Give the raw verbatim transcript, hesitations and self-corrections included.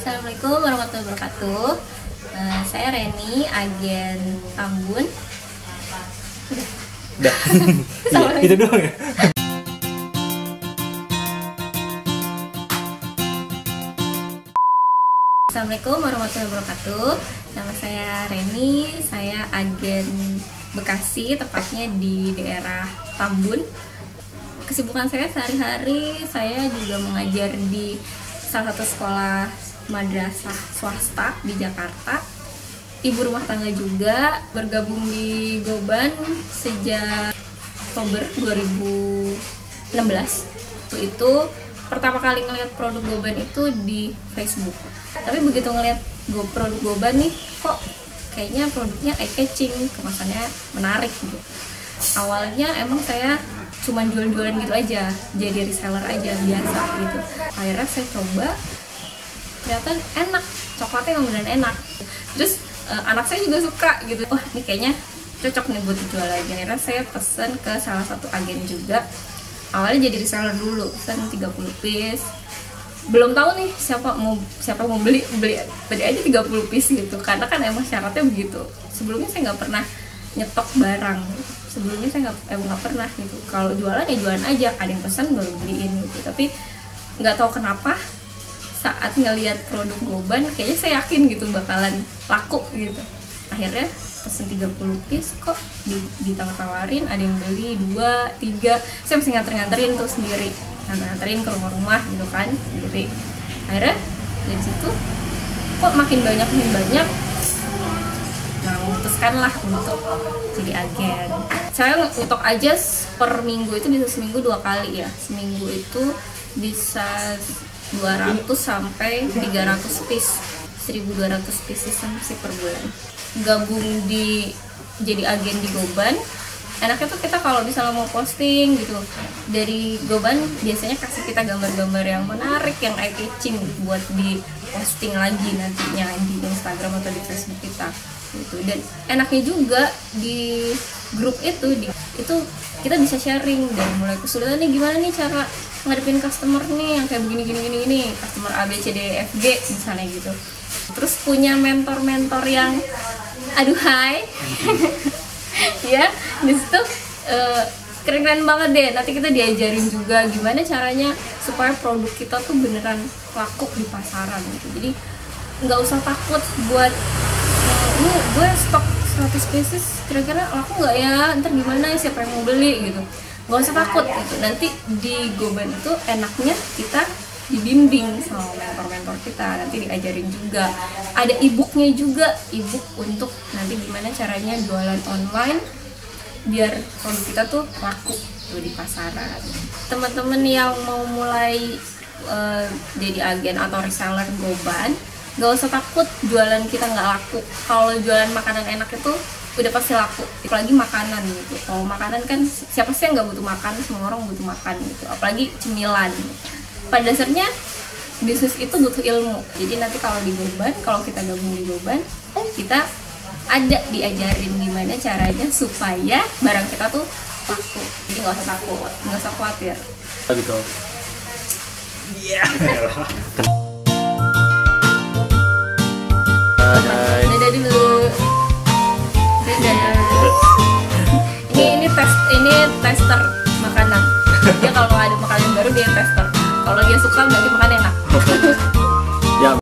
Assalamualaikum warahmatullahi wabarakatuh. Uh, saya Reni, agen Tambun. Udah. Iya, itu doang ya. Assalamualaikum warahmatullahi wabarakatuh. Nama saya Reni, saya agen Bekasi, tepatnya di daerah Tambun. Kesibukan saya sehari-hari, saya juga mengajar di salah satu sekolah madrasah swasta di Jakarta. Ibu rumah tangga juga, bergabung di Goban sejak Oktober dua ribu enam belas. Waktu itu pertama kali ngeliat produk Goban itu di Facebook. Tapi begitu ngeliat go produk Goban nih, kok kayaknya produknya eye catching, kemasannya menarik gitu. Awalnya emang saya cuma jual-jualan gitu aja, jadi reseller aja biasa gitu. Akhirnya saya coba, ternyata enak, coklatnya yang beneran enak. Terus uh, anak saya juga suka gitu. Wah, ini kayaknya cocok nih buat dijual lagi. Akhirnya saya pesen ke salah satu agen juga. Awalnya jadi reseller dulu, pesen tiga puluh piece. Belum tahu nih siapa mau siapa mau beli, beli beli aja tiga puluh piece gitu. Karena kan emang syaratnya begitu. Sebelumnya saya nggak pernah nyetok barang. Sebelumnya saya nggak emang nggak pernah gitu. Kalau jualan ya jualan aja, ada yang pesan baru beliin gitu. Tapi nggak tahu kenapa saat ngelihat produk Goban kayaknya saya yakin gitu bakalan laku gitu. Akhirnya pesen tiga puluh piece kok ditawar-tawarin, ada yang beli dua, tiga. Saya mesti nganter-nganterin tuh sendiri, nganterin ke rumah-rumah gitu kan sendiri. Akhirnya dari situ kok makin banyak makin banyak. Nah, memutuskanlah untuk jadi agen. Saya ngetok aja per minggu itu bisa seminggu dua kali ya. Seminggu itu bisa dua ratus sampai tiga ratus piece, seribu dua ratus pieces sih per bulan. Gabung di jadi agen di Goban, enaknya tuh kita kalau misalnya mau posting gitu dari Goban biasanya kasih kita gambar-gambar yang menarik, yang eye catching buat di posting lagi nantinya di Instagram atau di Facebook kita gitu. Dan enaknya juga di grup itu di, itu kita bisa sharing dan mulai kesulitan nih gimana nih cara ngadepin customer nih yang kayak begini gini gini gini customer A B C D E F G misalnya gitu. Terus punya mentor-mentor yang aduhai ya di situ uh, keren-keren banget deh. Nanti kita diajarin juga gimana caranya supaya produk kita tuh beneran laku di pasaran gitu. Jadi nggak usah takut buat ini gue stok seratus pieces kira-kira laku nggak ya, ntar gimana siapa yang mau beli gitu. Nggak usah takut gitu. Nanti di Goban itu enaknya kita dibimbing sama mentor-mentor kita, nanti diajarin juga. Ada e-booknya juga, e-book untuk nanti gimana caranya jualan online biar produk kita tuh laku tuh di pasaran. Teman-teman yang mau mulai uh, jadi agen atau reseller Goban, gak usah takut jualan kita nggak laku. Kalau jualan makanan enak itu udah pasti laku, apalagi makanan gitu. Kalau makanan kan siapa sih yang nggak butuh makan, semua orang butuh makan gitu, apalagi cemilan. Pada dasarnya bisnis itu butuh ilmu. Jadi nanti kalau di Goban, kalau kita gabung di Goban, kita ada diajarin gimana caranya supaya barang kita tuh laku. Jadi nggak usah takut, nggak usah khawatir. Gitu. Iya. Dadah dulu. Dadah. Ini ini tes ini tester makanan. Dia kalau ada makanan baru dia tester. Kalau dia suka berarti makan enak.